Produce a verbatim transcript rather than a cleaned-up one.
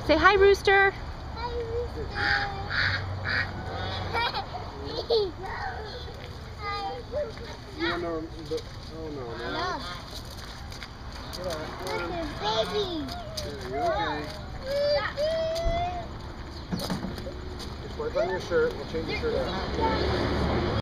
Say hi, Rooster. Hi, Rooster. You want to, but, oh no, no. Look. Get off. Look, baby. Yeah, you're okay. Just wipe on your shirt. We'll change your shirt out.